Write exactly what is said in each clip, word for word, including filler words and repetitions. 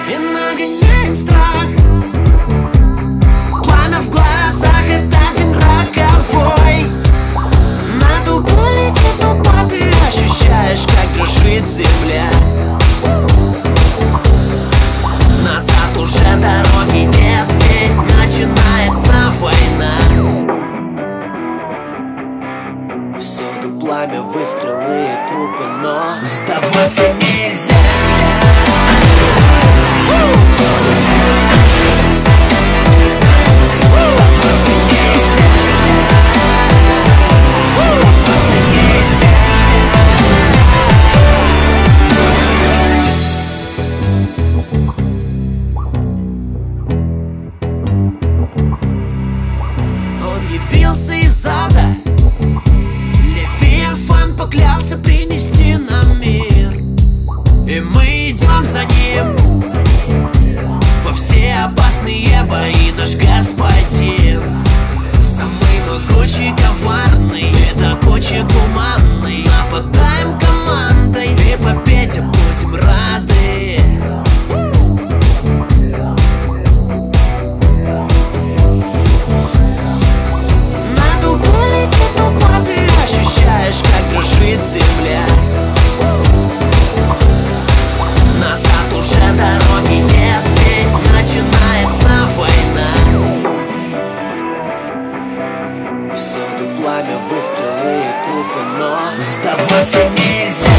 и нагоняем страх. Пламя в глазах — это один роковой. На толпу летит толпа, ты ощущаешь, как дрожит земля. Назад уже дороги нет, ведь начинается война. Всюду пламя, выстрелы и трупы, но сдаваться нельзя. Явился из ада, Левиафан поклялся принести нам мир, и мы идем за ним во все опасные бои. Наш господин самый могучий, коварный, педагогчик гуманный. Нападаем командой, и победе будем рады. Как дрожит земля. Назад уже дороги нет, ведь начинается война. Всюду пламя, выстрелы и трупы, но сдаваться нельзя.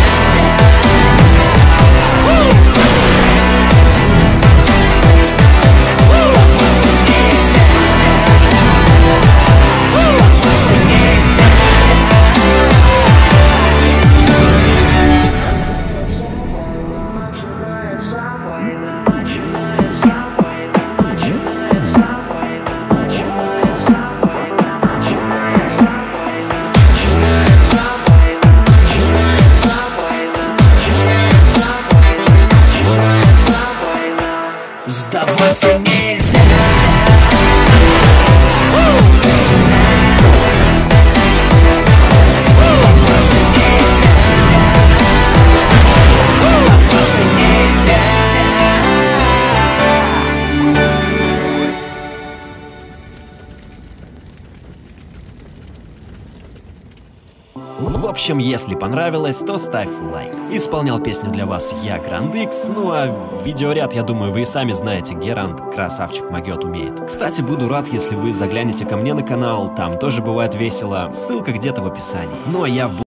Сдаваться нельзя. В общем, если понравилось, то ставь лайк. Исполнял песню для вас я, Гранд Икс. Ну а видеоряд, я думаю, вы и сами знаете, Геранд красавчик могет, умеет. Кстати, буду рад, если вы заглянете ко мне на канал, там тоже бывает весело. Ссылка где-то в описании. Ну а я в